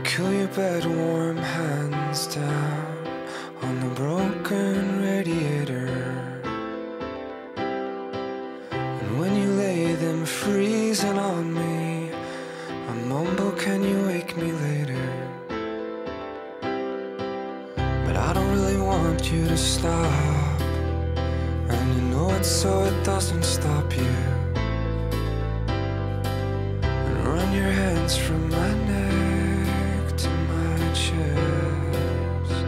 Kill your bed, warm hands down on the broken radiator. And when you lay them freezing on me, I mumble, can you wake me later? But I don't really want you to stop, and you know it so it doesn't stop you. And run your hands from my neck to my chest.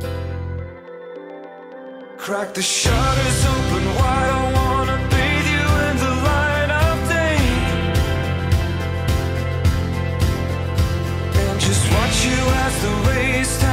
Crack the shutters open wide, I wanna bathe you in the light of day, and just watch you as the rays